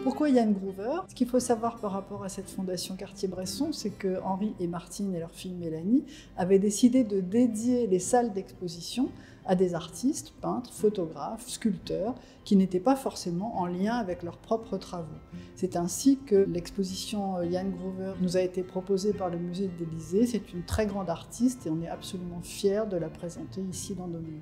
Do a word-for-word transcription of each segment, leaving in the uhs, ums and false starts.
Pourquoi Ian Groover? Ce qu'il faut savoir par rapport à cette fondation Cartier-Bresson, c'est que Henri et Martine et leur fille Mélanie avaient décidé de dédier les salles d'exposition à des artistes, peintres, photographes, sculpteurs, qui n'étaient pas forcément en lien avec leurs propres travaux. C'est ainsi que l'exposition Ian Groover nous a été proposée par le musée de l'Élysée. C'est une très grande artiste et on est absolument fiers de la présenter ici dans nos murs.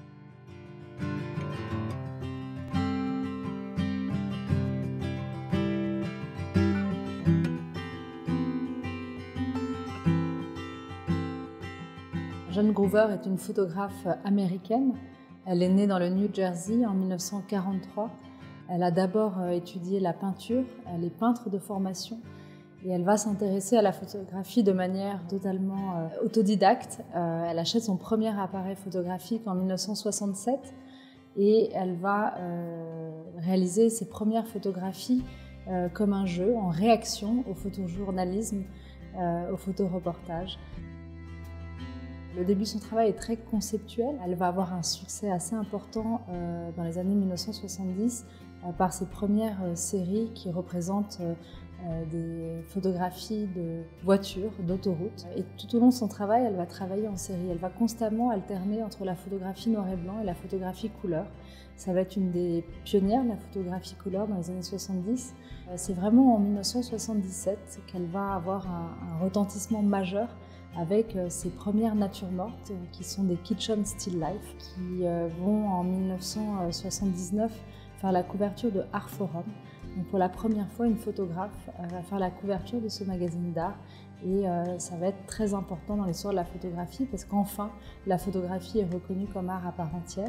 Jane Groover est une photographe américaine. Elle est née dans le New Jersey en mille neuf cent quarante-trois. Elle a d'abord étudié la peinture, elle est peintre de formation et elle va s'intéresser à la photographie de manière totalement autodidacte. Elle achète son premier appareil photographique en mille neuf cent soixante-sept et elle va réaliser ses premières photographies comme un jeu, en réaction au photojournalisme, au photoreportage. Le début de son travail est très conceptuel. Elle va avoir un succès assez important euh, dans les années mille neuf cent soixante-dix euh, par ses premières euh, séries qui représentent euh, des photographies de voitures, d'autoroutes. Et tout au long de son travail, elle va travailler en série. Elle va constamment alterner entre la photographie noir et blanc et la photographie couleur. Ça va être une des pionnières de la photographie couleur dans les années soixante-dix. C'est vraiment en mille neuf cent soixante-dix-sept qu'elle va avoir un, un retentissement majeur avec ses premières natures mortes qui sont des Kitchen Still Life qui vont en mille neuf cent soixante-dix-neuf faire la couverture de Art Forum. Donc pour la première fois, une photographe va faire la couverture de ce magazine d'art et ça va être très important dans l'histoire de la photographie parce qu'enfin la photographie est reconnue comme art à part entière.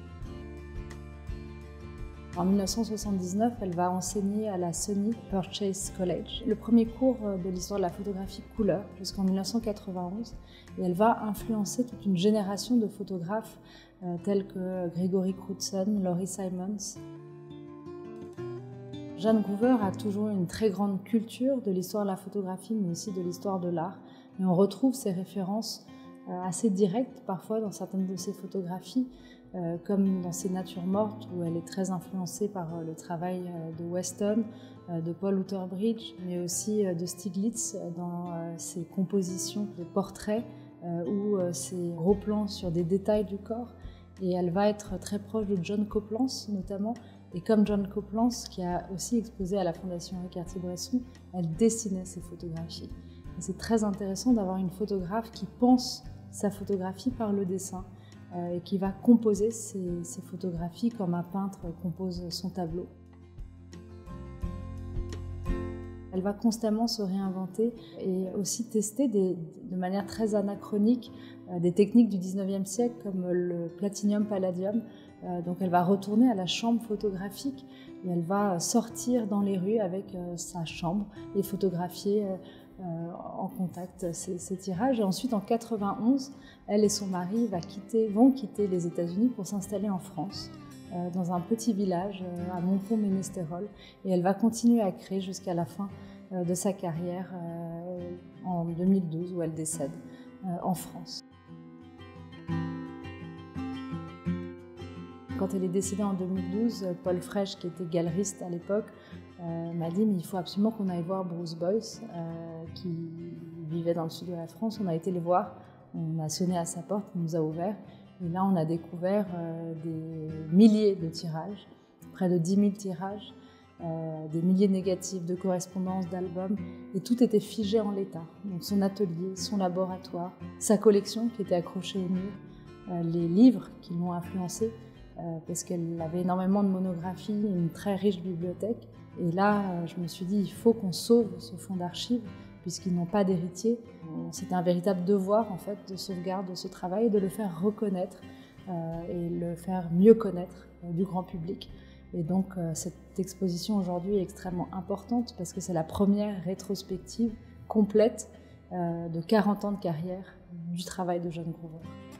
En mille neuf cent soixante-dix-neuf, elle va enseigner à la Sony Purchase College, le premier cours de l'histoire de la photographie couleur jusqu'en mille neuf cent quatre-vingt-onze. Et elle va influencer toute une génération de photographes euh, tels que Gregory Crewdson, Laurie Simons. Jane Groover a toujours une très grande culture de l'histoire de la photographie, mais aussi de l'histoire de l'art. Et on retrouve ces références euh, assez directes parfois dans certaines de ses photographies. Euh, comme dans ses natures mortes où elle est très influencée par euh, le travail euh, de Weston, euh, de Paul Outerbridge, mais aussi euh, de Stiglitz euh, dans euh, ses compositions de portraits euh, ou euh, ses gros plans sur des détails du corps. Et elle va être très proche de John Coplans notamment. Et comme John Coplans, qui a aussi exposé à la Fondation Cartier-Bresson, elle dessinait ses photographies. Et c'est très intéressant d'avoir une photographe qui pense sa photographie par le dessin. Et qui va composer ses, ses photographies comme un peintre compose son tableau. Elle va constamment se réinventer et aussi tester des, de manière très anachronique des techniques du dix-neuvième siècle comme le platinium palladium. Donc elle va retourner à la chambre photographique et elle va sortir dans les rues avec sa chambre et photographier en contact ces, ces tirages. Et ensuite, en mille neuf cent quatre-vingt-onze, elle et son mari va quitter, vont quitter les États-Unis pour s'installer en France, euh, dans un petit village euh, à Montpont-Ménestérol. Et elle va continuer à créer jusqu'à la fin euh, de sa carrière euh, en deux mille douze, où elle décède euh, en France. Quand elle est décédée en deux mille douze, Paul Fraiche, qui était galeriste à l'époque, euh, m'a dit mais il faut absolument qu'on aille voir Bruce Boyce, euh, qui vivait dans le sud de la France. On a été les voir, on a sonné à sa porte, il nous a ouvert. Et là, on a découvert euh, des milliers de tirages, près de dix mille tirages, euh, des milliers de négatifs, de correspondances, d'albums. Et tout était figé en l'état. Donc son atelier, son laboratoire, sa collection qui était accrochée au mur, euh, les livres qui l'ont influencée, euh, parce qu'elle avait énormément de monographies, une très riche bibliothèque. Et là, je me suis dit, il faut qu'on sauve ce fonds d'archives, puisqu'ils n'ont pas d'héritier. C'était un véritable devoir, en fait, de sauvegarde de ce travail et de le faire reconnaître euh, et le faire mieux connaître euh, du grand public. Et donc, euh, cette exposition aujourd'hui est extrêmement importante parce que c'est la première rétrospective complète euh, de quarante ans de carrière du travail de Jane Groover.